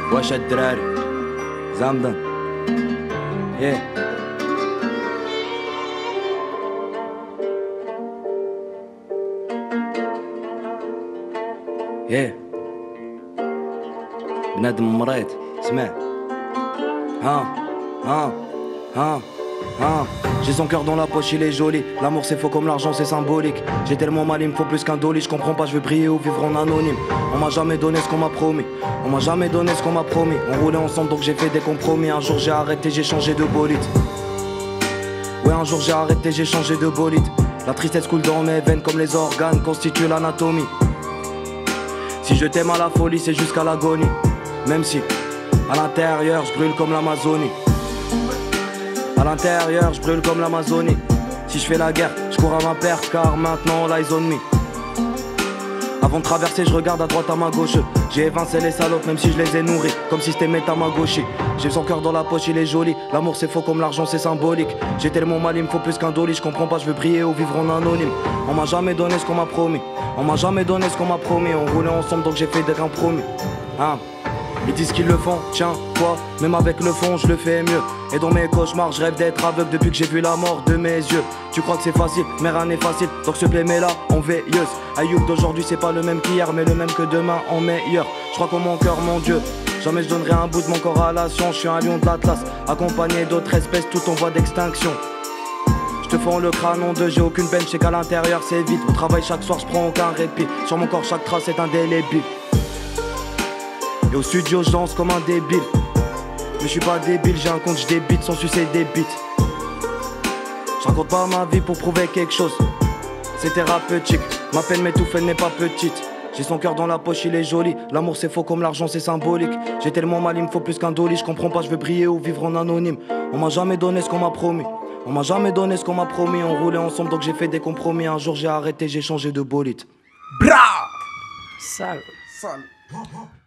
واش الدراري زامدن بنادم مريض اسمع J'ai son cœur dans la poche, il est joli. L'amour c'est faux comme l'argent, c'est symbolique. J'ai tellement mal, il me faut plus qu'un dolly. Je comprends pas, je veux briller ou vivre en anonyme. On m'a jamais donné ce qu'on m'a promis. On m'a jamais donné ce qu'on m'a promis. On roulait ensemble donc j'ai fait des compromis. Un jour j'ai arrêté, j'ai changé de bolide. Ouais, un jour j'ai arrêté, j'ai changé de bolide. La tristesse coule dans mes veines comme les organes constituent l'anatomie. Si je t'aime à la folie, c'est jusqu'à l'agonie. Même si, à l'intérieur, je brûle comme l'Amazonie. À l'intérieur, je brûle comme l'Amazonie. Si je fais la guerre, je cours à ma perte car maintenant l'eyes on me. Avant de traverser, je regarde à droite à ma gauche. J'ai évincé les salopes même si je les ai nourris. Comme si c'était Metamagoshi. J'ai son cœur dans la poche, il est joli. L'amour c'est faux comme l'argent, c'est symbolique. J'ai tellement mal, il me faut plus qu'un dolly. Je comprends pas, je veux briller ou vivre en anonyme. On m'a jamais donné ce qu'on m'a promis. On m'a jamais donné ce qu'on m'a promis. On roulait ensemble donc j'ai fait des compromis. Ils disent qu'ils le font, tiens, quoi, même avec le fond, je le fais mieux. Et dans mes cauchemars, je rêve d'être aveugle depuis que j'ai vu la mort de mes yeux. Tu crois que c'est facile, mais rien n'est facile, donc s'il te plaît, mets-la en veilleuse. Ayoub d'aujourd'hui, c'est pas le même qu'hier, mais le même que demain en meilleur. Je crois qu'en mon cœur, mon Dieu, jamais je donnerai un bout de mon corps à la science. Je suis un lion de l'Atlas, accompagné d'autres espèces, tout en voie d'extinction. Je te fends le crâne en deux, j'ai aucune peine, je sais qu'à l'intérieur c'est vide. Au travail chaque soir, je prends aucun répit. Sur mon corps, chaque trace est indélébile. Et au studio je danse comme un débile. Mais je suis pas débile, j'ai un compte, je débite sans sucer des bites. Je raconte pas ma vie pour prouver quelque chose. C'est thérapeutique, ma peine m'étouffe, elle n'est pas petite. J'ai son cœur dans la poche, il est joli. L'amour c'est faux comme l'argent, c'est symbolique. J'ai tellement mal, il me faut plus qu'un dolly. Je comprends pas, je veux briller ou vivre en anonyme. On m'a jamais donné ce qu'on m'a promis. On m'a jamais donné ce qu'on m'a promis. On roulait ensemble donc j'ai fait des compromis. Un jour j'ai arrêté, j'ai changé de bolide. Bra! Sale. Sale.